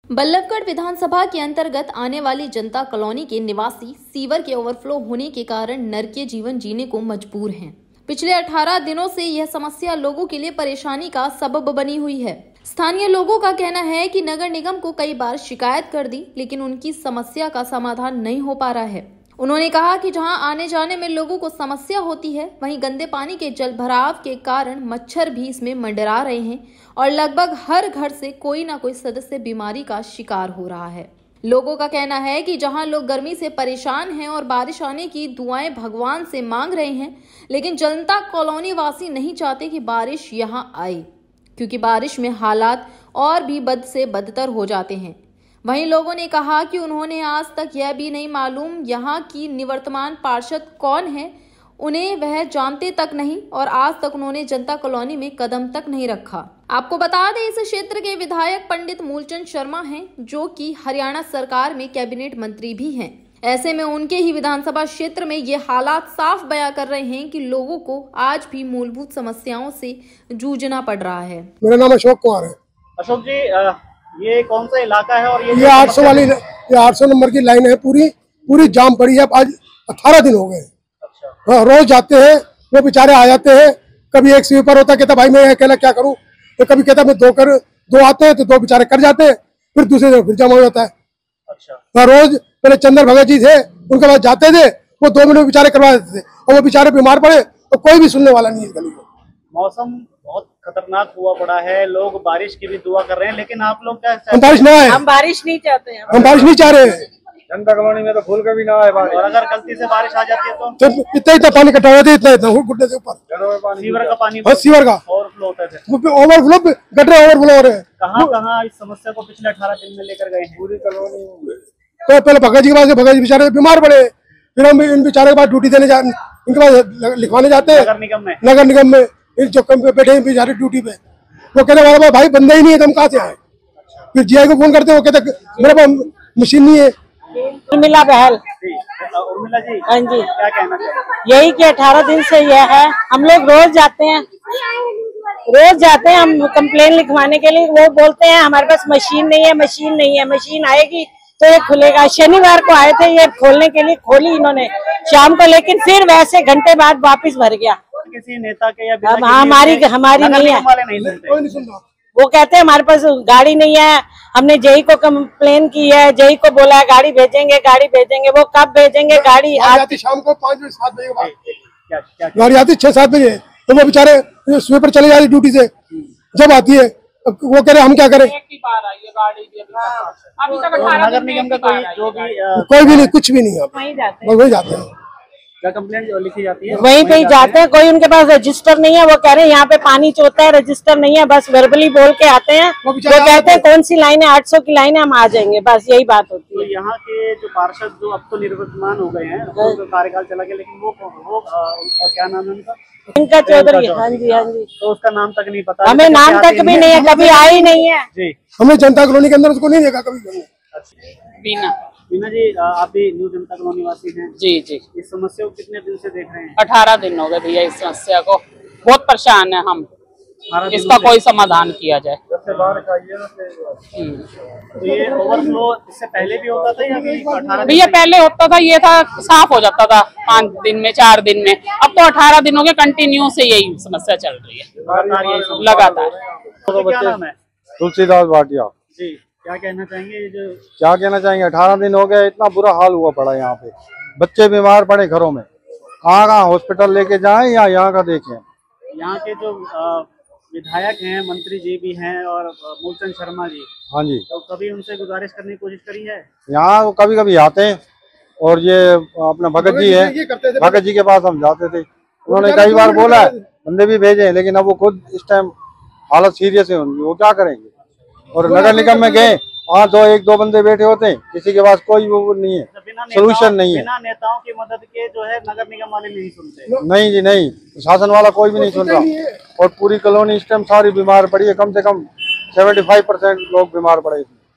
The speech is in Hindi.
बल्लभगढ़ विधानसभा के अंतर्गत आने वाली जनता कॉलोनी के निवासी सीवर के ओवरफ्लो होने के कारण नरकीय जीवन जीने को मजबूर हैं। पिछले 18 दिनों से यह समस्या लोगों के लिए परेशानी का सबब बनी हुई है। स्थानीय लोगों का कहना है कि नगर निगम को कई बार शिकायत कर दी, लेकिन उनकी समस्या का समाधान नहीं हो पा रहा है। उन्होंने कहा कि जहां आने जाने में लोगों को समस्या होती है, वहीं गंदे पानी के जल भराव के कारण मच्छर भी इसमें मंडरा रहे हैं और लगभग हर घर से कोई ना कोई सदस्य बीमारी का शिकार हो रहा है। लोगों का कहना है कि जहां लोग गर्मी से परेशान हैं और बारिश आने की दुआएं भगवान से मांग रहे हैं, लेकिन जनता कॉलोनी वासी नहीं चाहते कि बारिश यहां आए, क्योंकि बारिश में हालात और भी बद से बदतर हो जाते हैं। वहीं लोगों ने कहा कि उन्होंने आज तक यह भी नहीं मालूम यहाँ की निवर्तमान पार्षद कौन है, उन्हें वह जानते तक नहीं और आज तक उन्होंने जनता कॉलोनी में कदम तक नहीं रखा। आपको बता दें, इस क्षेत्र के विधायक पंडित मूलचंद शर्मा हैं, जो कि हरियाणा सरकार में कैबिनेट मंत्री भी हैं। ऐसे में उनके ही विधानसभा क्षेत्र में ये हालात साफ बयां कर रहे हैं कि लोगों को आज भी मूलभूत समस्याओं से जूझना पड़ रहा है। मेरा नाम अशोक कुमार है। अशोक जी, ये कौन सा इलाका है और ये 800 वाली, ये 800 नंबर की लाइन है, पूरी जाम पड़ी है। आज 18 दिन हो गए। अच्छा। हाँ, रोज जाते हैं, वो बेचारे आ जाते हैं। कभी एक स्वीपर होता, कहता भाई मैं अकेला क्या करूं, तो कभी कहता मैं दो आते हैं तो दो बेचारे कर जाते हैं, फिर दूसरे दिन फिर जमा हो जाता है। अच्छा। रोज पहले चंद्र भगत जी थे, उनके बाद जाते थे, वो 2 मिनट बेचारे करवा देते थे और वो बेचारे बीमार पड़े तो कोई भी सुनने वाला नहीं है। गली में मौसम बहुत खतरनाक हुआ पड़ा है, लोग बारिश की भी दुआ कर रहे हैं, लेकिन आप लोग क्या? हम बारिश ना आए, हम बारिश नहीं चाहते हैं, हम बारिश नहीं चाह रहे हैं। जनता कॉलोनी में तो फूल का भी ना है बारिश। और अगर गलती से बारिश आ जाती है तो इतना पानी इकट्ठा हो जाता है, इतना गुड्डे से ऊपर सीवर का पानी सीवर का ओवरफ्लो होता है। ओवरफ्लो, गड्ढे ओवरफ्लो हो रहे हैं। कहाँ इस समस्या को पिछले 18 दिन में लेकर गए हैं? पूरी कॉलोनी। तो पहले भगत जी के पास, भगत जी बेचारे बीमार पड़े, फिर हम इन बेचारे के पास ड्यूटी देने इनके पास लिखवाने जाते हैं नगर निगम में। इन जो कम पे बैठे हैं बेचारे ड्यूटी पे, वो कहते हमारे भाई बंदे ही नहीं है, तुम कहाँ से आए? फिर जीआई को फोन करते हैं, वो कहते मेरे पास मशीन नहीं है। उर्मिला बहल। उर्मिला जी, हाँ जी, क्या कहना चाहिए? यही कि 18 दिन से यह है, हम लोग रोज जाते हैं हम कंप्लेन लिखवाने के लिए। वो बोलते हैं हमारे पास मशीन नहीं है, मशीन आएगी तो ये खुलेगा। शनिवार को आए थे ये खोलने के लिए, खोली इन्होंने शाम को, लेकिन फिर वैसे घंटे बाद वापस भर गया। किसी नेता के या हमारी नहीं है, कोई नहीं सुनता। वो कहते हैं हमारे पास गाड़ी नहीं है, हमने जेई को कंप्लेन की है, जेई को बोला है गाड़ी भेजेंगे, वो कब भेजेंगे गाड़ी? आज शाम को 5 बजे 7 बजे के बाद गाड़ी आती 6-7 बजे, तो वो बेचारे स्वीपर चले जाते ड्यूटी से, जब आती है वो कह रहे हम क्या करें? नगर निगम का कोई भी नहीं, कुछ भी नहीं, वही जाते हैं। क्या कंप्लेंट लिखी जाती है? वहीं पे ही जाते हैं। कोई उनके पास रजिस्टर नहीं है, वो कह रहे हैं यहाँ पे पानी चोता है, रजिस्टर नहीं है, बस वर्बली बोल के आते हैं। वो कहते हैं कौन सी लाइन है, 800 की लाइन है, हम आ जाएंगे, बस यही बात होती है। तो यहाँ के जो पार्षद जो अब तो निवर्तमान हो गए हैं, तो कार्यकाल चला गया, लेकिन वो क्या नाम है उनका? इनका चौधरी। हाँ जी। तो उसका नाम तक नहीं पता, हमें नाम तक भी नहीं है, कभी आई ही नहीं है जी। हमने जनता कॉलोनी के अंदर उसको नहीं देखा कभी। बीना जी, आप भी न्यू जनता कॉलोनी वासी हैं? जी। इस समस्या को कितने दिन से देख रहे हैं? 18 दिन हो गए भैया, इस समस्या को बहुत परेशान है हम। इसका कोई समाधान किया जाए। तो ये ओवरफ्लो इससे पहले भी होता था या भैया? पहले होता था, ये था साफ हो जाता था 5 दिन में, 4 दिन में। अब तो 18 दिन हो गए कंटिन्यू से यही समस्या चल रही है लगातार। क्या नाम है? तुलसीदास भाटिया जी, क्या कहना चाहेंगे? क्या कहना चाहेंगे? 18 दिन हो गए, इतना बुरा हाल हुआ पड़ा यहाँ पे, बच्चे बीमार पड़े घरों में, कहाँ हॉस्पिटल लेके जाएं या यहाँ का देखें। यहाँ के जो विधायक हैं, मंत्री जी भी हैं और मूलचंद शर्मा जी, हाँ जी, तो कभी उनसे गुजारिश करने की कोशिश करी है? यहाँ वो कभी कभी आते हैं, और ये अपना भगत जी है, भगत जी के पास हम जाते थे, उन्होंने कई बार बोला है बंदे भी भेजे, लेकिन अब वो खुद इस टाइम हालत सीरियस है उनकी, वो क्या करेंगे। और नगर निगम में गए, वहाँ 1-2 बंदे बैठे होते हैं, किसी के पास कोई वो नहीं है, सोल्यूशन नहीं है। बिना नेताओं की मदद के जो है नगर निगम वाले नहीं सुनते। नहीं जी नहीं, शासन वाला कोई भी नहीं सुन रहा, और पूरी कॉलोनी इस टाइम सारी बीमार पड़ी है, कम से कम 75% लोग बीमार पड़े।